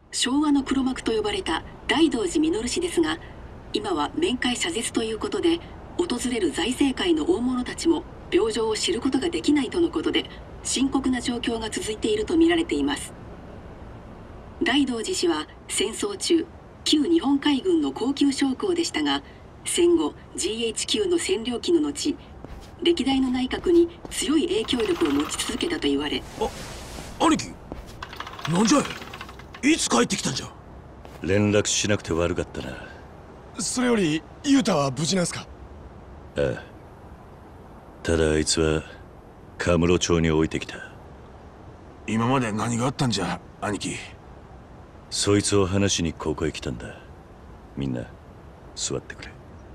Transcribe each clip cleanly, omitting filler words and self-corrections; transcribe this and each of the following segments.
昭和の黒幕と呼ばれた大道寺実氏ですが、今は面会謝絶ということで、訪れる財政界の大物たちも病状を知ることができないとのことで、深刻な状況が続いていると見られています。大道寺氏は戦争中、旧日本海軍の高級将校でしたが、戦後 GHQ の占領期の後、歴代の内閣に強い影響力を持ち続けたと言われ。 兄貴、なんじゃいつ帰ってきたんじゃ。 連絡しなくて悪かったな。 それより雄太は無事なんすか。 ああ、ただあいつはカムロ町に置いてきた。 今まで何があったんじゃ兄貴。 そいつを話しにここへ来たんだ。みんな座ってくれ。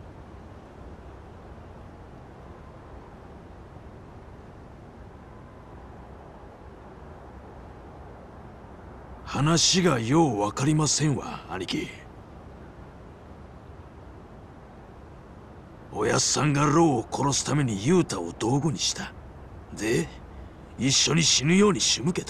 話がよう分かりませんわ、兄貴。おやっさんがローを殺すために雄太を道具にした。で、一緒に死ぬように仕向けた。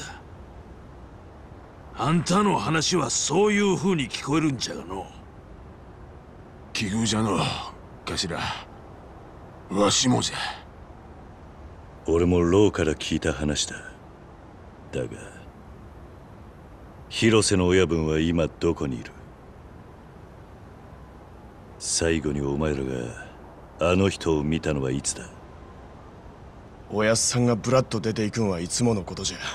あんたの話はそういう風に聞こえるんじゃがの。 奇遇じゃの、頭。わしもじゃ。 俺もローから聞いた話だ。だが広瀬の親分は今どこにいる？最後にお前らがあの人を見たのはいつだ？ おやっさんがブラッと出ていくんはいつものことじゃ。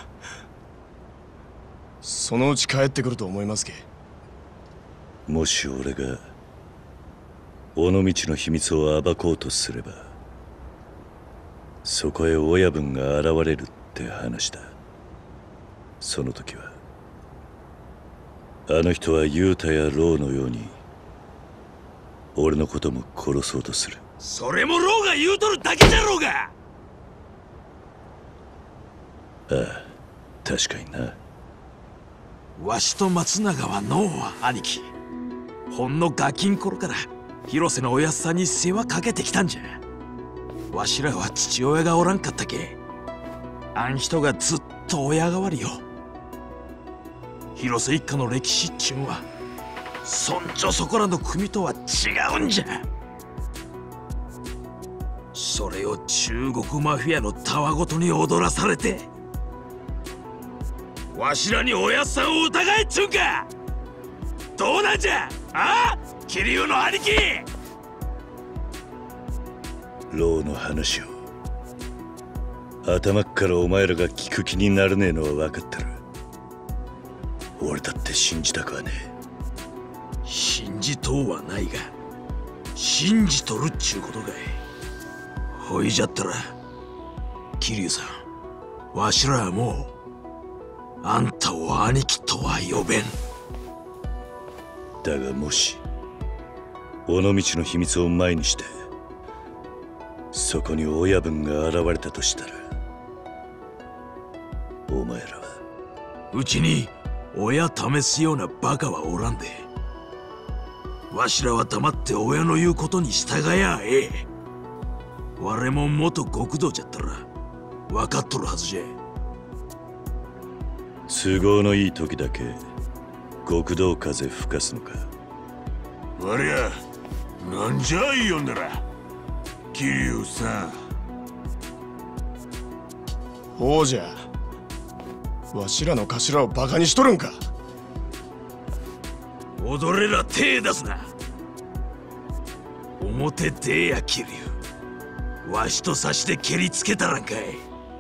そのうち帰ってくると思いますけ。 もし俺が尾道の秘密を暴こうとすれば、そこへ親分が現れるって話だ。その時はあの人は雄太やローのように俺のことも殺そうとする。 それもローが言うとるだけじゃろうが。 ああ、確かにな。 わしと松永はのう兄貴、ほんのガキン頃から広瀬のおやっさんに世話かけてきたんじゃ。わしらは父親がおらんかったけ、あん人がずっと親代わりよ。広瀬一家の歴史っちゅうんはそんじょそこらの国とは違うんじゃ。それを中国マフィアのたわごとに踊らされて、わしらにおやっさんを疑えっちゅうんか。どうなんじゃ、ああ桐生の兄貴。 ローの話を頭っからお前らが聞く気にならねえのは分かってる。俺だって信じたくはねえ。 信じとうはないが信じとるっちゅうことかい。ほいじゃったら桐生さん、わしらはもうあんたを兄貴とは呼べん。 だがもし尾道の秘密を前にしてそこに親分が現れたとしたら、お前らは。 うちに親試すようなバカはおらんで、わしらは黙って親の言うことに従やええ。我も元極道じゃったら分かっとるはずじゃ。 都合のいい時だけ極道風吹かすのか。 わりゃなんじゃい呼んだら桐生さん。 ほうじゃ、わしらの頭をバカにしとるんか。 踊れら手出すな。表出や桐生、わしと差しで蹴りつけたらんかい。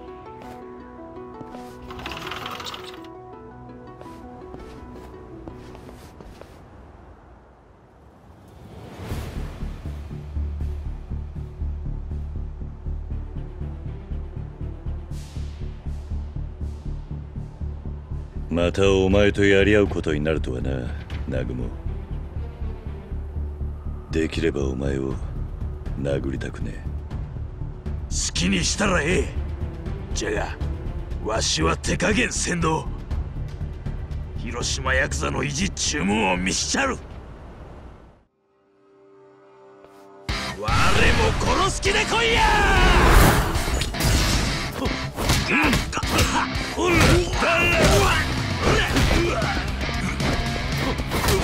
またお前とやり合うことになるとはな、南雲。できればお前を殴りたくねえ。 好きにしたらええ。じゃがわしは手加減せんど。広島ヤクザの意地注文を見しちゃる。我も殺す気で来いや。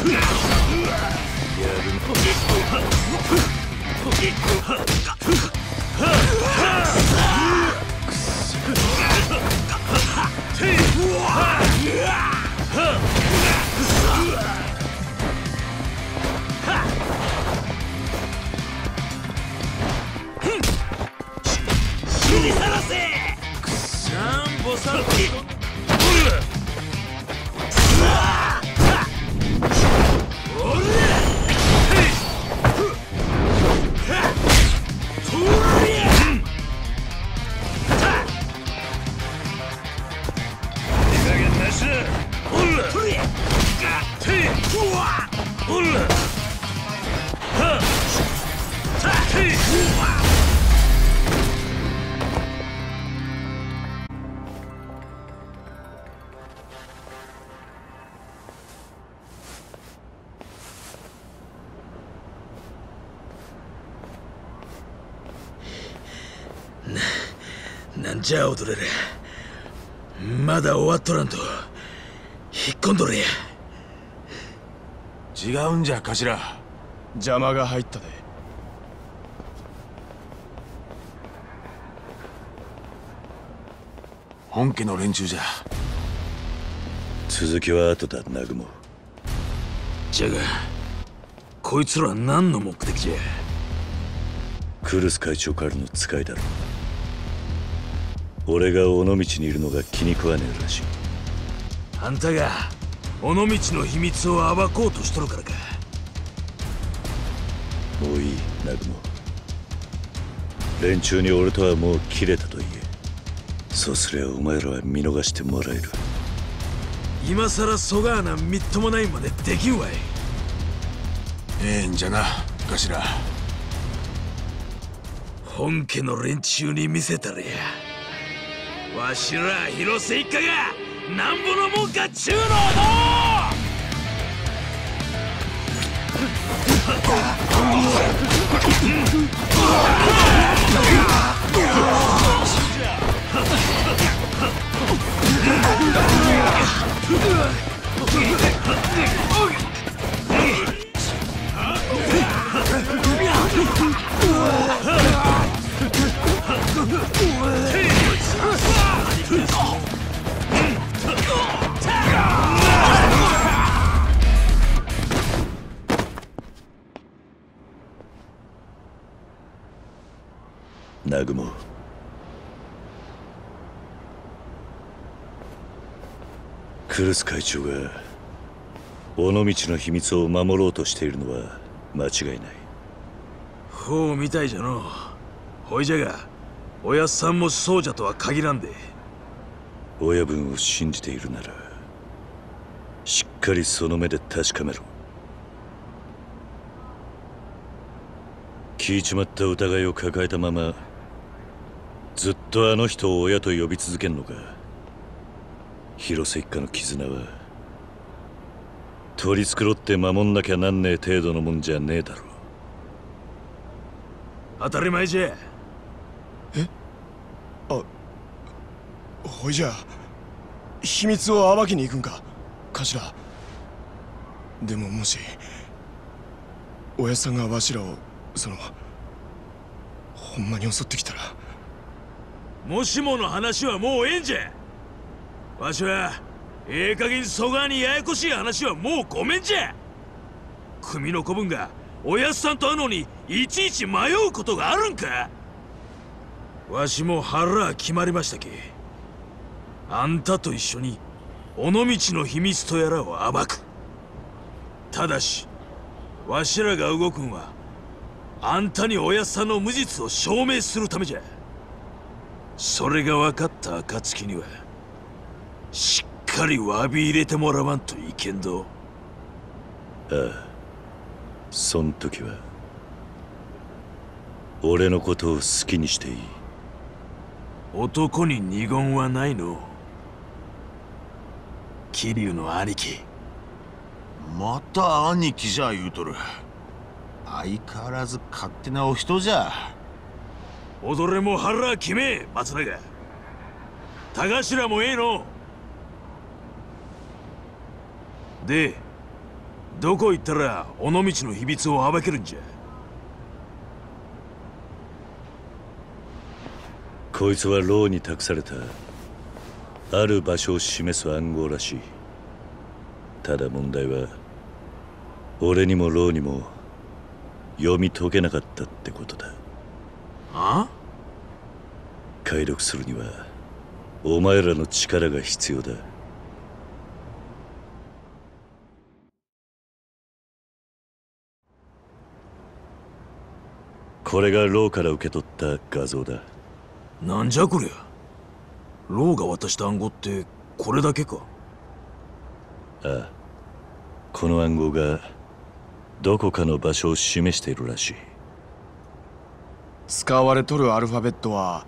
なんじゃ踊れる。まだ終わっとらんと引っ込んどれや。 違うんじゃ頭。 邪魔が入ったで。 本家の連中じゃ。 続きは後だ、南雲。 じゃがこいつら何の目的じゃ。 クルス会長からの使いだろう。俺が尾道にいるのが気に食わねえらしい。 あんたが尾道の秘密を暴こうとしとるからか。 もういい、南雲。連中に俺とはもう切れたと言え。そうすりゃお前らは見逃してもらえる。 今さらそがあなみっともないまでできんわい。 ええんじゃな頭。 本家の連中に見せたれや。わしら広瀬一家がなんぼのもんかっちゅうのを南雲、クルス会長が尾道の秘密を守ろうとしているのは間違いない。 ほうみたいじゃの。ほいじゃがおやっさんもそうじゃとは限らんで。 親分を信じているならしっかりその目で確かめろ。聞いちまった疑いを抱えたままずっとあの人を親と呼び続けんのか。広瀬一家の絆は取り繕って守んなきゃなんねえ程度のもんじゃねえだろ。 当たり前じゃ。 ほいじゃ秘密を暴きに行くんか頭。でももし親さんがわしらをほんまに襲ってきたら。 もしもの話はもうええんじゃ。わしはええ加減そがにややこしい話はもうごめんじゃ。組の子分がおやっさんと会うのにいちいち迷うことがあるんか。わしも腹決まりましたけ。あんたと一緒に尾道の秘密とやらを暴く。ただしわしらが動くんはあんたにおやっさんの無実を証明するためじゃ。それが分かった暁にはしっかり詫び入れてもらわんといけんど。 ああ、そん時は俺のことを好きにしていい。 男に二言はないの。桐生の兄貴。 また兄貴じゃ言うとる。相変わらず勝手なお人じゃ。 踊れも腹決め松永。田頭もええの。でどこ行ったら尾道の秘密を暴けるんじゃ。 こいつはローに託されたある場所を示す暗号らしい。ただ問題は俺にもローにも読み解けなかったってことだ。 あ？ 解読するにはお前らの力が必要だ。これがローから受け取った画像だ。 なんじゃこりゃ。ローが渡した暗号ってこれだけか？ ああ、この暗号がどこかの場所を示しているらしい。 使われとるアルファベットは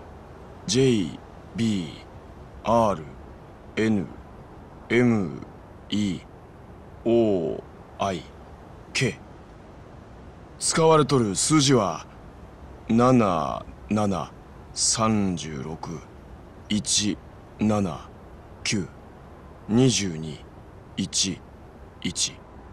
J、B、R、N、M、E、O、I、K。使われとる数字は7、7、36、1、7、9、22、1、1。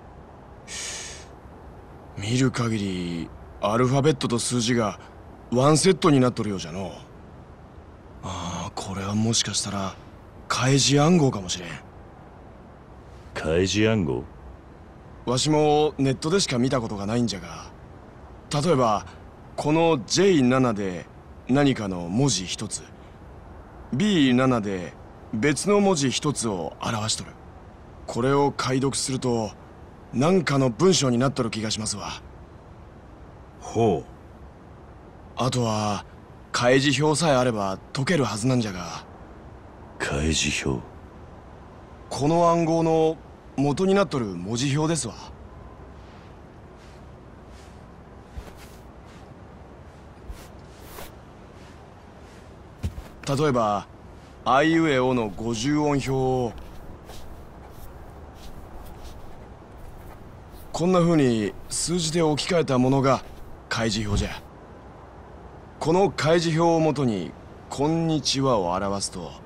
見る限りアルファベットと数字がワンセットになっとるようじゃの。ああ、これはもしかしたら開示暗号かもしれん。 開示暗号？ わしもネットでしか見たことがないんじゃが、例えばこの J7 で何かの文字一つ、 B7 で別の文字一つを表しとる。これを解読すると何かの文章になっとる気がしますわ。 ほう。 あとは開示表さえあれば解けるはずなんじゃが。 開示表？ この暗号の元になっとる文字表ですわ。例えばあいうえおの50音表をこんな風に数字で置き換えたものが開示表じゃ。この開示表をもとに「こんにちは」を表すと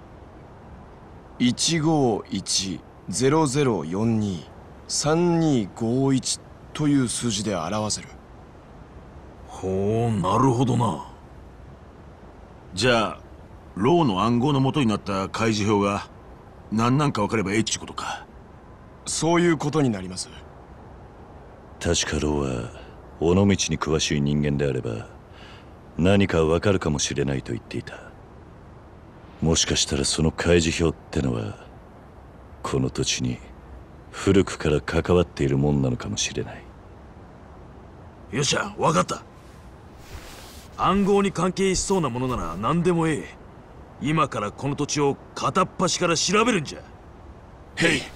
15100423251という数字で表せる。 ほう、なるほどな。 じゃあローの暗号の元になった開示表が何なんか分かればええっちゅうことか。 そういうことになります。 確かローは尾道に詳しい人間であれば何かわかるかもしれないと言っていた。もしかしたらその開示表ってのはこの土地に古くから関わっているもんなのかもしれない。 よっしゃ、わかった。暗号に関係しそうなものなら何でもええ。今からこの土地を片っ端から調べるんじゃ。 へい。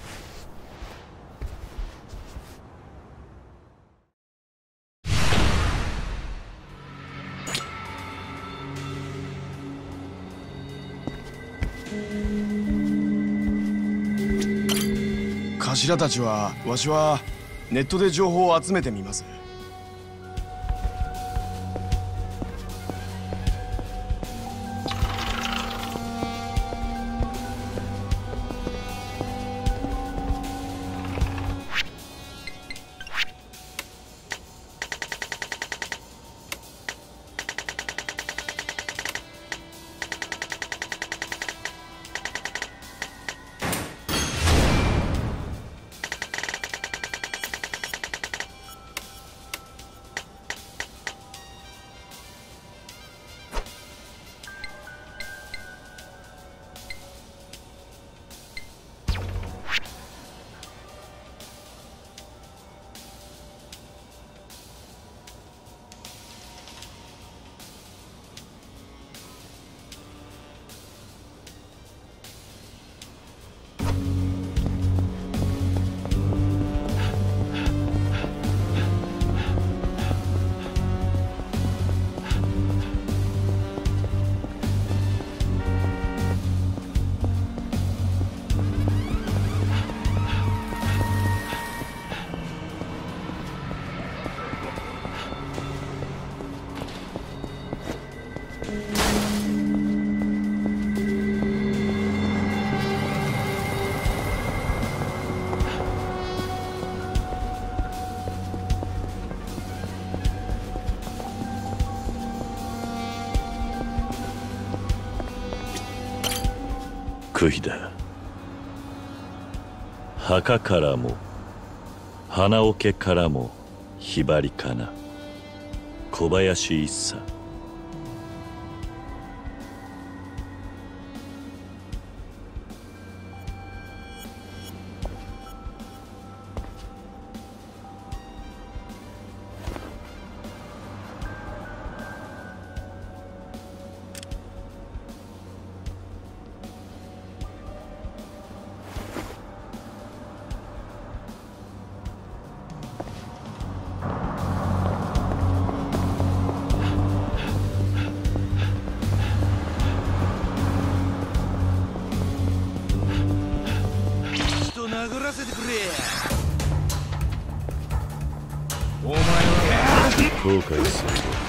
頭たちはわしはネットで情報を集めてみます。 クヒだ。墓からも花桶からもひばりかな。小林一茶。 殴らせてくれ。お前は後悔する。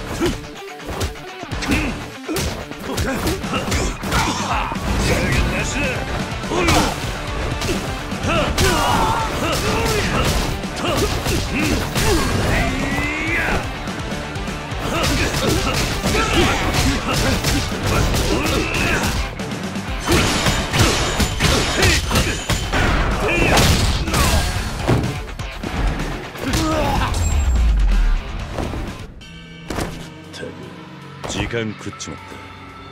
時間食っちまった。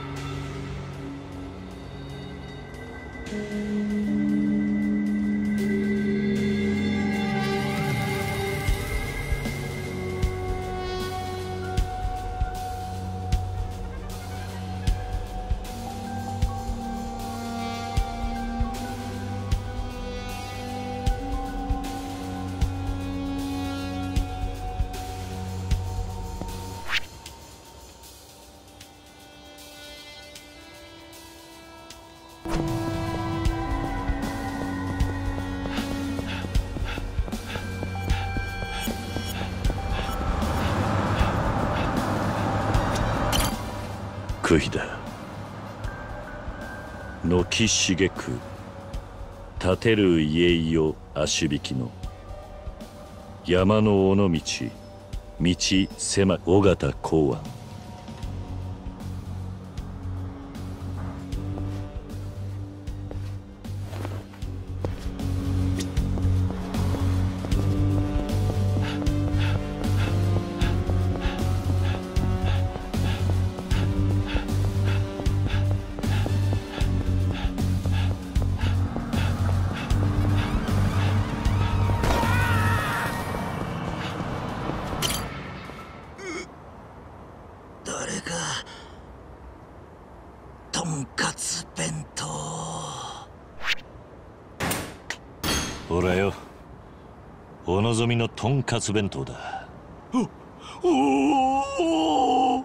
クヒだ。軒茂く立てる家よ足引きの山の尾道道狭尾形公安。 とんかつ弁当。 ほらよ、お望みのとんかつ弁当だ。 お。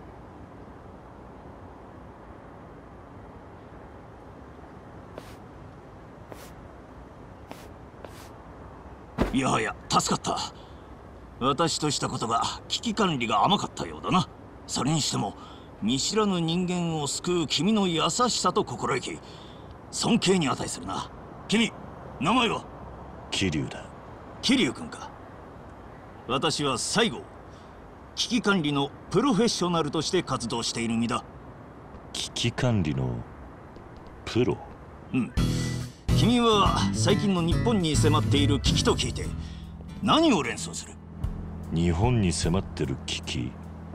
いやはや助かった。私としたことが危機管理が甘かったようだな。それにしても見知らぬ人間を救う君の優しさと心意気、尊敬に値するな。君、名前は？ 桐生だ。 桐生君か。私は西郷。危機管理のプロフェッショナルとして活動している身だ。 危機管理のプロ？ うん。君は最近の日本に迫っている危機と聞いて何を連想する？ 日本に迫ってる危機？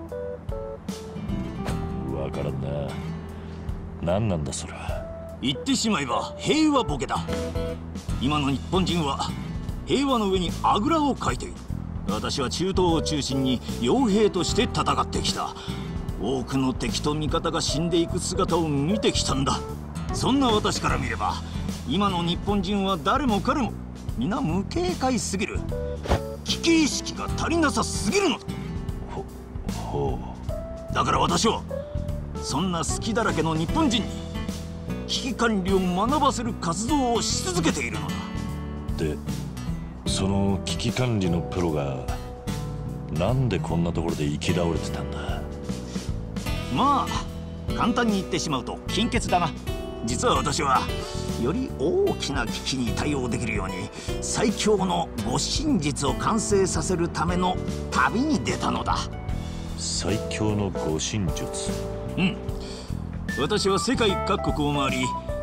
わからんな。何なんだそれは。 言ってしまえば平和ボケだ。今の日本人は平和の上にあぐらをかいている。私は中東を中心に傭兵として戦ってきた。多くの敵と味方が死んでいく姿を見てきたんだ。そんな私から見れば今の日本人は誰も彼も皆無警戒すぎる。危機意識が足りなさすぎるのだ。 ほう。だから私はそんな隙だらけの日本人に危機管理を学ばせる活動をし続けているのだ。 で、その危機管理のプロがなんでこんなところで生き倒れてたんだ？ まあ簡単に言ってしまうと金欠だな。実は私はより大きな危機に対応できるように最強の護身術を完成させるための旅に出たのだ。 最強の護身術？ うん。私は世界各国を回り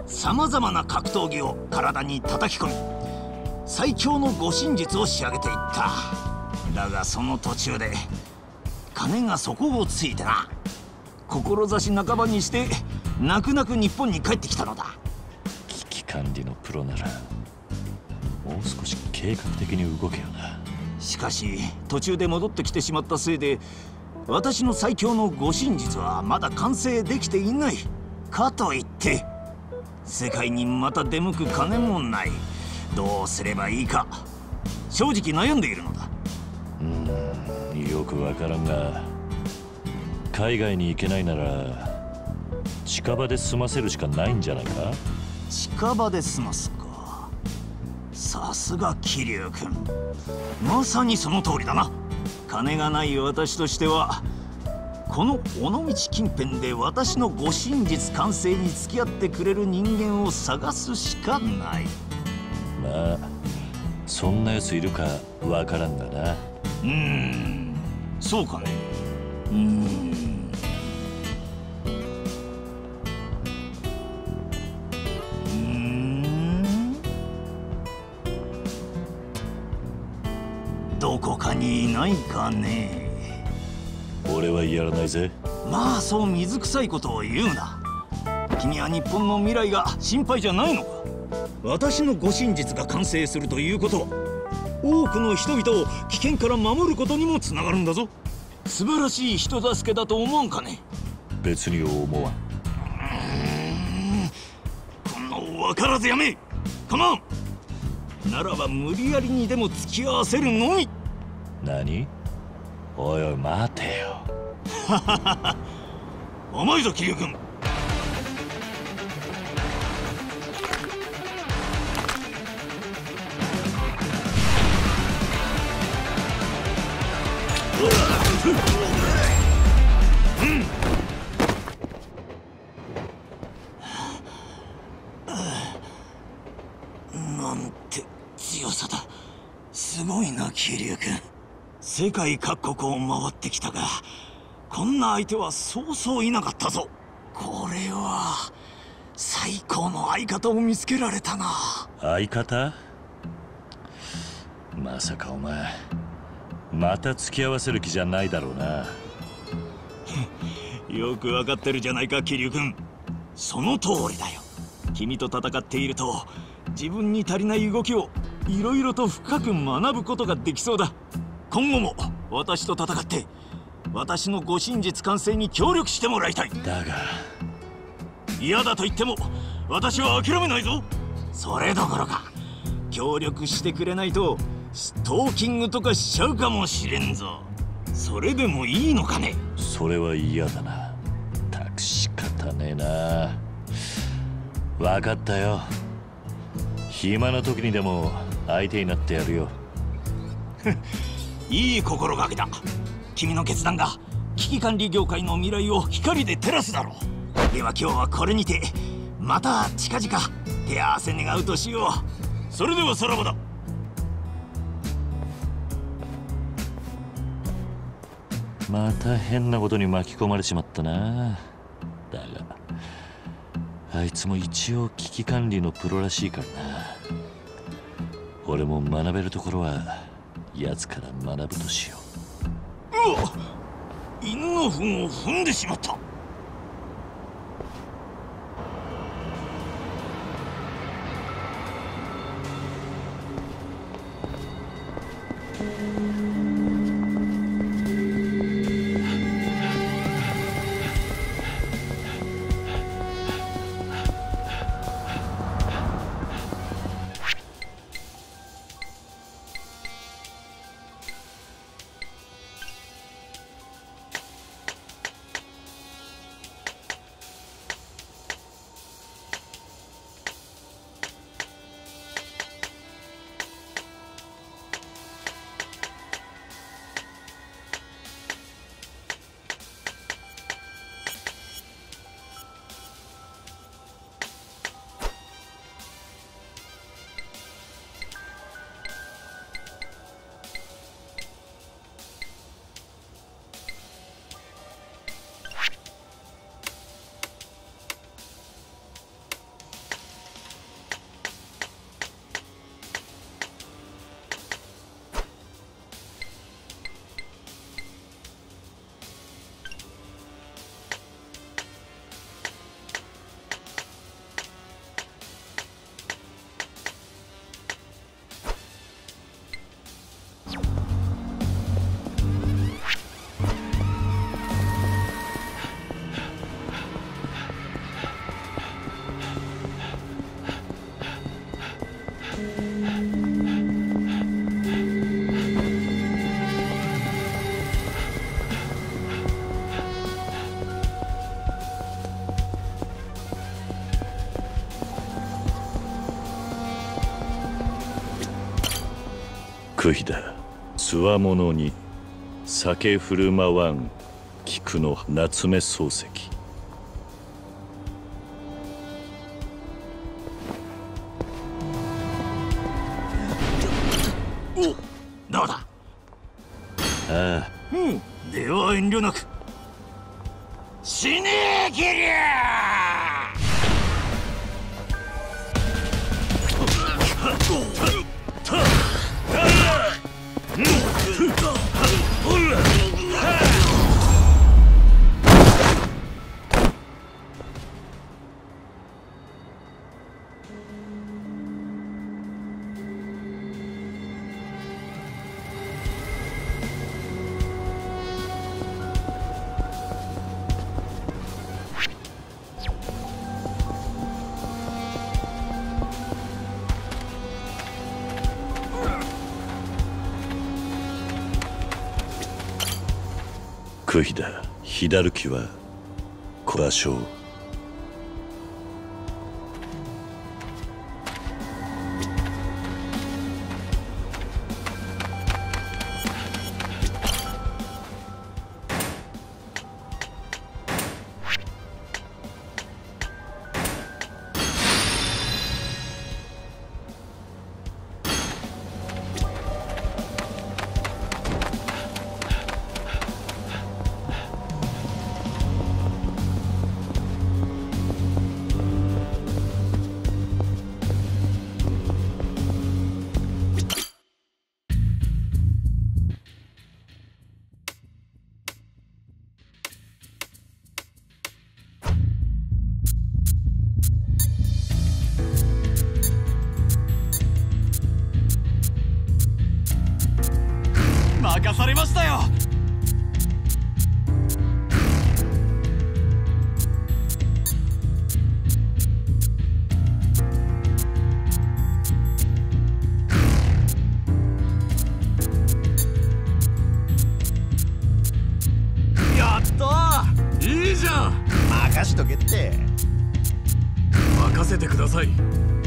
さまざまな格闘技を体に叩き込み、最強の護身術を仕上げていった。だがその途中で金が底をついてな、志半ばにして泣く泣く日本に帰ってきたのだ。 危機管理のプロならもう少し計画的に動けよな。 しかし途中で戻ってきてしまったせいで、私の最強の護身術はまだ完成できていない。かといって世界にまた出向く金もない。どうすればいいか正直悩んでいるのだ。 よくわからんが、海外に行けないなら近場で済ませるしかないんじゃないか。 近場で済ますか。さすが桐生君、まさにその通りだな。金がない私としては、この尾道近辺で私の護身術完成に付き合ってくれる人間を探すしかない。 まあそんなやついるかわからんがな。 そうかね。どこかにいないかね。 俺はやらないぜ。 まあそう水臭いことを言うな。君は日本の未来が心配じゃないのか。私の護身術が完成するということは、多くの人々を危険から守ることにもつながるんだぞ。素晴らしい人助けだと思わんかね。 別に思わん。 こんな分からずやめ。カモン。ならば無理やりにでも付き合わせるのみ。 何？おいおい待てよ。 甘いぞ桐生君。なんて強さだ。すごいな桐生君。世界各国を回ってきたが、こんな相手はそうそういなかったぞ。これは最高の相方を見つけられたな。 相方？まさかお前また付き合わせる気じゃないだろうな。 よくわかってるじゃないか桐生君。その通りだよ。君と戦っていると自分に足りない動きをいろいろと深く学ぶことができそうだ。今後も私と戦って私の護身術完成に協力してもらいたい。 だが嫌だと言っても私は諦めないぞ。それどころか協力してくれないとストーキングとかしちゃうかもしれんぞ。それでもいいのかね。 それは嫌だな。たく仕方ねえな。分かったよ。暇な時にでも相手になってやるよ。 いい心がけだ。君の決断が危機管理業界の未来を光で照らすだろう。では今日はこれにて、また近々手合わせ願うとしよう。それではさらばだ。 また変なことに巻き込まれちまったな。だがあいつも一応危機管理のプロらしいからな。俺も学べるところは奴から学ぶとしよう。 うわっ、犬の糞を踏んでしまった。 クヒだ。つわものに酒振る舞わん菊の夏目漱石。 お、どうだ。 ああ、 では遠慮なく。死ねえ、キリアクヒだ。左木は場所を。 任されましたよ。やったー、いいじゃん。任しとけって。任せてください。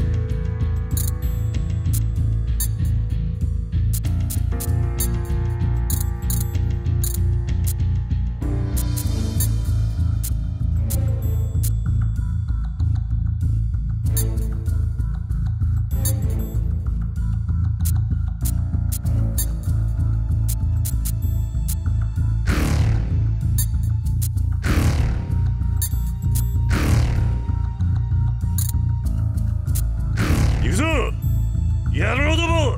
野郎ども。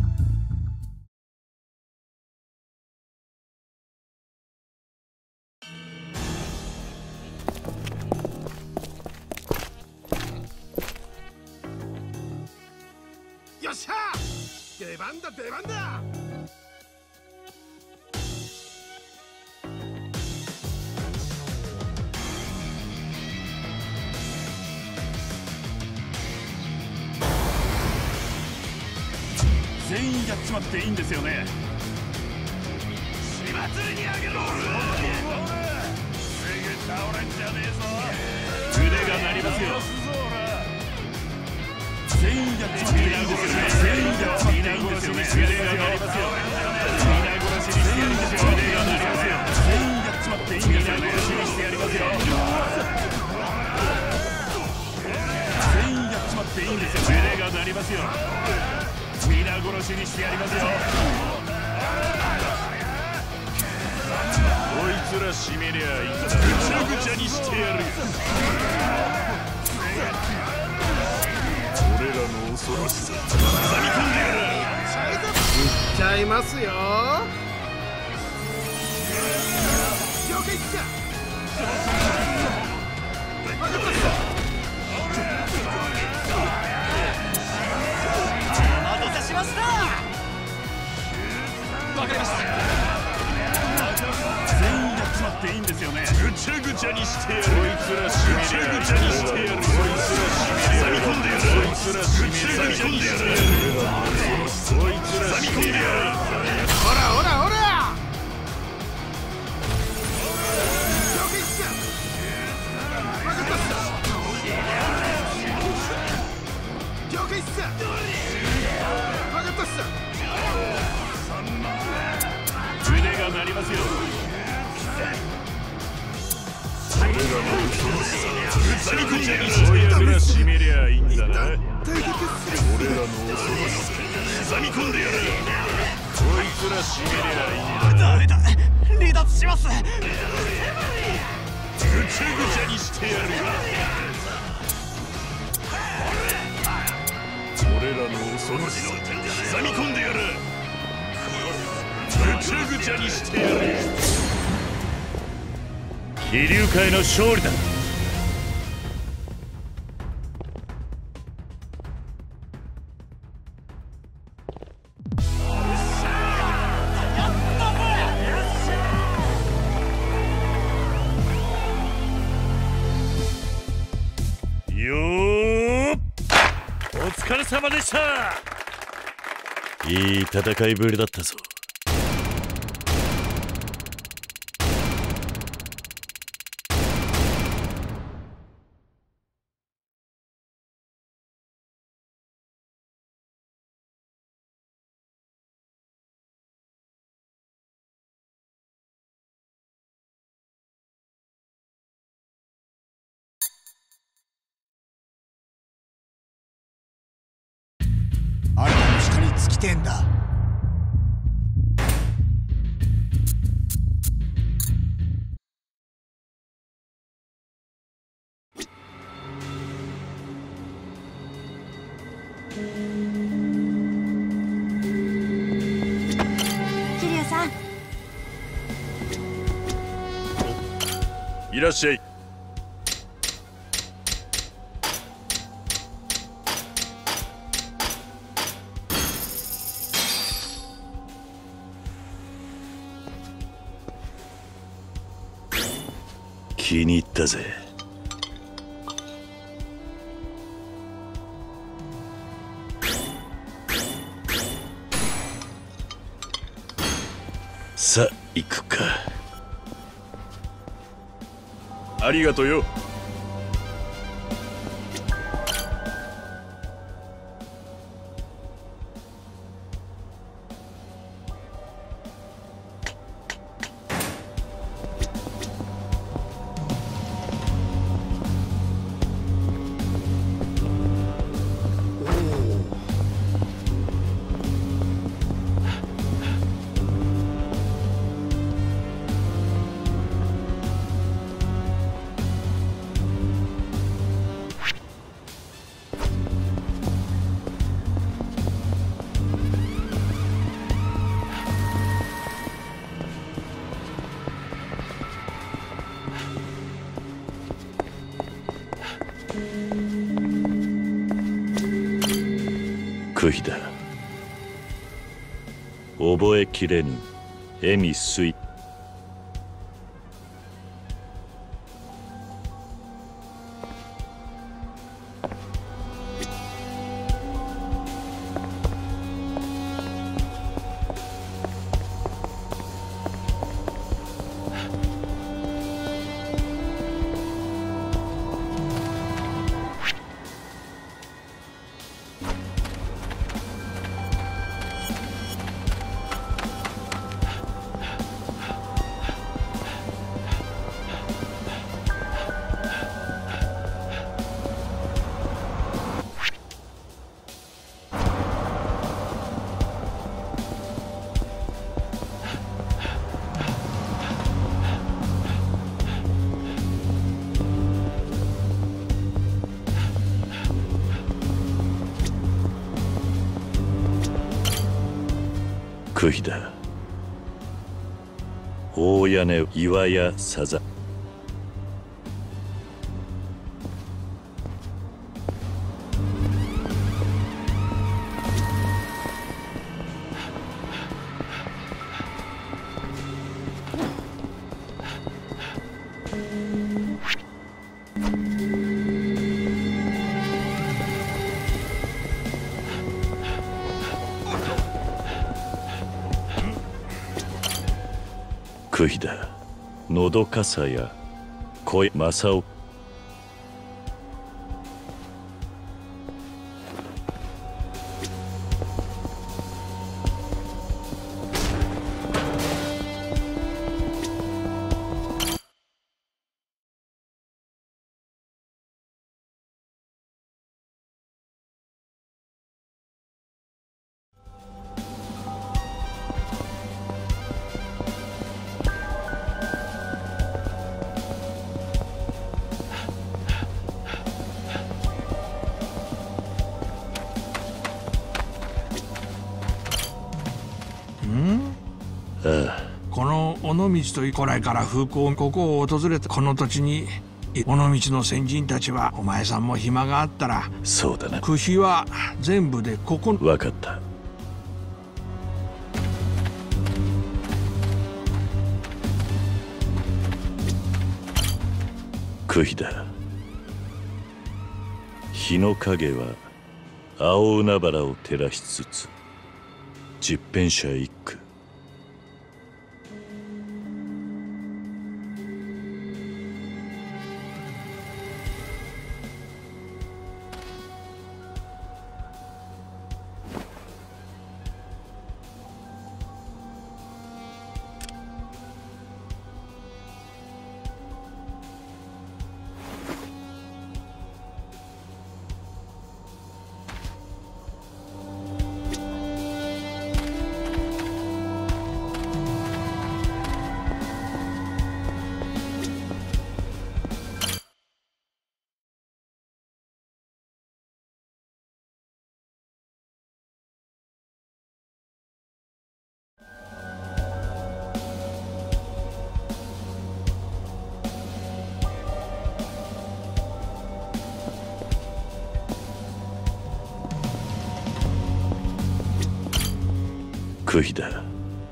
よっしゃ、出番だ出番だ。 全員やっちまっていいんですよね。 血祭りにあげろ。すぐ倒れんじゃねえぞ。 腕が鳴りますよ。全員やっちまっていいんですよね。全員やっちまっていいんですよね。腕が鳴りますよ。皆殺しにしてやりますよ。腕が鳴りますよ。全員やっちまっていいんですよね。皆殺しにしてやりますよ。全員やっちまっていいんですよ。腕が鳴りますよ。皆殺しにしてやりますよ。 こいつら締めりゃいいんだ。ぐちゃぐちゃにしてやるよ。俺らの恐ろしさ刻み込んでやる。いっちゃいますよ。了解っちゃ。分かったっす。 お待たせしました。わかりました。 全員やっちまっていいんですよね。 ぐちゃぐちゃにしてやる。こいつら締めりゃいいんだ。ぐちゃぐちゃにしてやる。こいつら締めりゃいいんだ。こいつら締めりゃいいんだ。 腕が鳴りますよ。ザリコンにしてやる。締めりゃいいんだな。俺らの恐ろしさ刻み込んでやる。こいつら締めりゃいいんだな。 ダメだ、離脱します。 ぐちゃぐちゃにしてやる。俺らの恐ろしさ刻み込んでやる。ぐちゃぐちゃにしてやる。 飛竜会の勝利だ。 よー、お疲れ様でした。 いい戦いぶりだったぞ。 あれの下に尽きてんだ。 桐生さん、 いらっしゃい。 気に入ったぜ。さあ行くか。 ありがとうよ。 悔いだ。覚えきれぬ笑み水。悔いだ。大屋根岩やさざ。悔いだ。のどかさや声正雄。 ああ、 この尾道という古来から風光、ここを訪れたこの土地に尾道の先人たちは、お前さんも暇があったら、 そうだな。 区費は全部で分かった。区費だ。日の影は青海原を照らしつつ、十返舎一区。区費だ。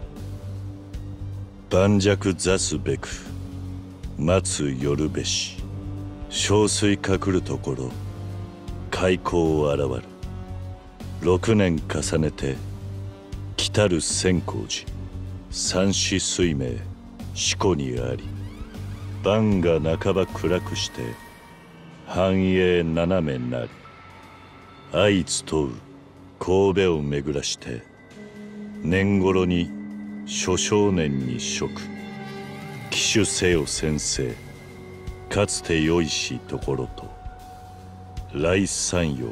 盤石座すべく待つ夜べし、憔悴かくるところ開口を現る。6年重ねて来たる千光寺、三子水明四股にあり、晩が半ば暗くして繁栄斜めなり、相集う神戸を巡らして年頃に諸少年に職、騎手せよ先生、かつてよいしところと来山陽。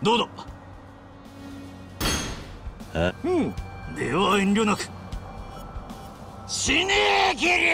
どうだ。では遠慮なく。死ねーキリュ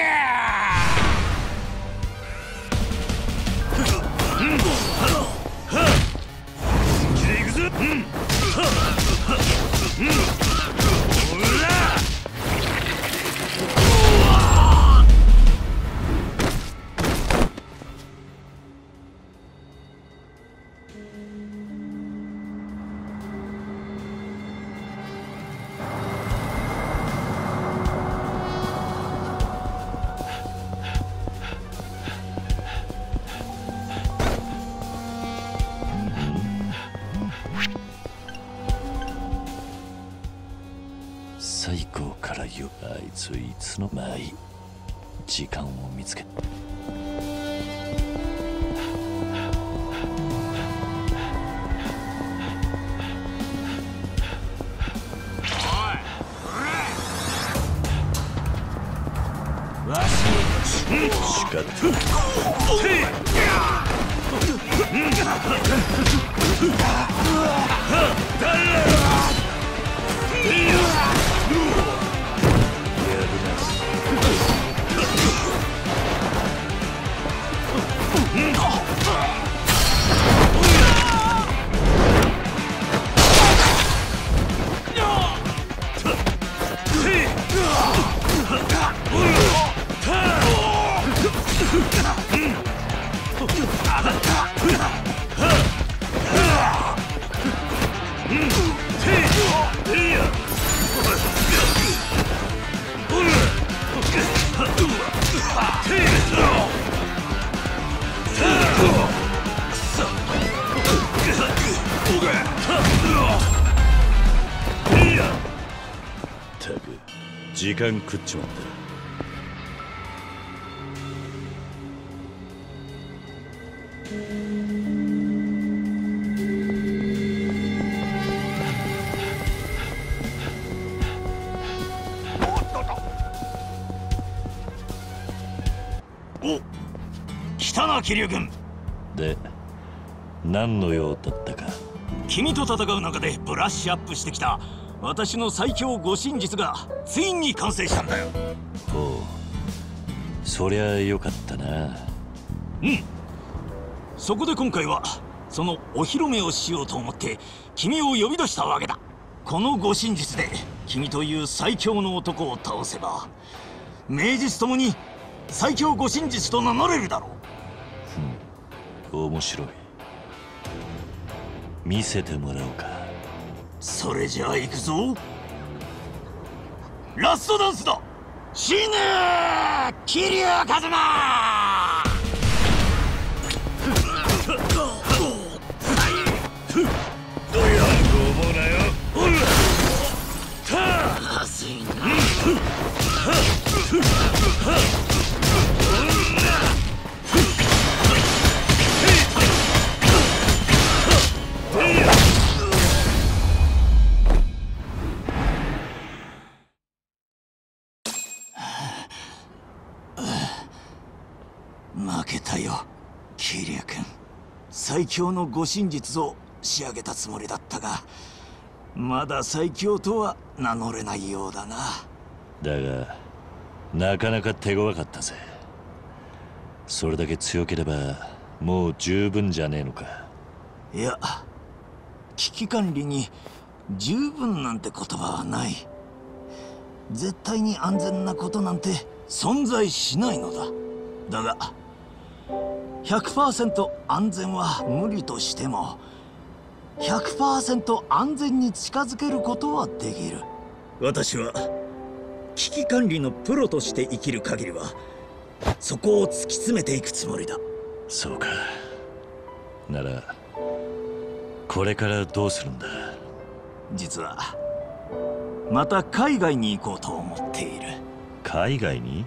最高からよ。あいついつのまあいい。時間を見つけ。時間食っちまった。 お、来たな桐生君。 で、何の用だったか。 君と戦う中でブラッシュアップしてきた私の最強護身術がついに完成したんだよ。 おう、そりゃよかったな。 うん。そこで今回はそのお披露目をしようと思って君を呼び出したわけだ。この護身術で君という最強の男を倒せば名実ともに最強護身術と名乗れるだろう。面白い。見せてもらおうか。 それじゃあ行くぞ。ラストダンスだ。死ねー桐生一馬。まずいな。負けたよ桐生君。最強の護身術を仕上げたつもりだったがまだ最強とは名乗れないようだな。 だがなかなか手強かったぜ。それだけ強ければもう十分じゃねえのか。 いや、危機管理に十分なんて言葉はない。絶対に安全なことなんて存在しないのだ。だが 100% 安全は無理としても 100% 安全に近づけることはできる。私は危機管理のプロとして生きる限りはそこを突き詰めていくつもりだ。 そうか。ならこれからどうするんだ。 実はまた海外に行こうと思っている。 海外に？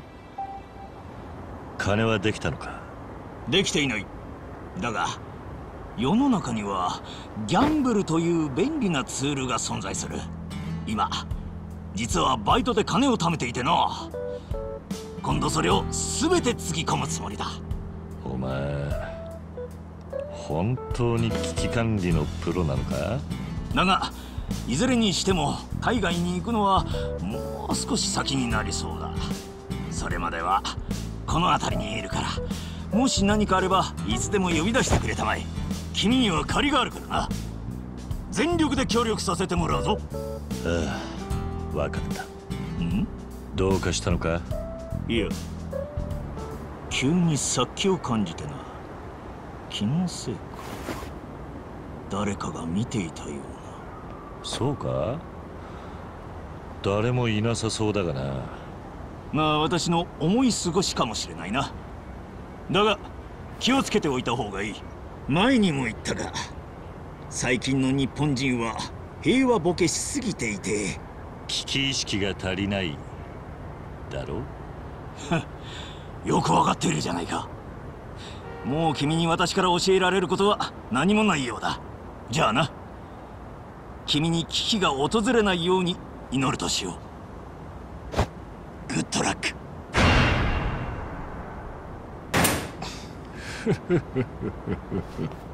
金はできたのか？ できていない。だが世の中にはギャンブルという便利なツールが存在する。今実はバイトで金を貯めていてな。今度それを全てつぎ込むつもりだ。 お前本当に危機管理のプロなのか？ だがいずれにしても海外に行くのはもう少し先になりそうだ。それまではこの辺りにいるから、もし何かあればいつでも呼び出してくれたまえ。君には借りがあるからな。全力で協力させてもらうぞ。 ああ、分かった。 ん？ どうかしたのか？ いや、急に殺気を感じてな。気のせいか。誰かが見ていたような。 そうか？誰もいなさそうだがな。 まあ私の思い過ごしかもしれないな。だが気をつけておいた方がいい。前にも言ったが、最近の日本人は平和ボケしすぎていて危機意識が足りないだろ？ よくわかっているじゃないか。もう君に私から教えられることは何もないようだ。じゃあな、君に危機が訪れないように祈るとしよう。グッドラック。 ふふふふふ。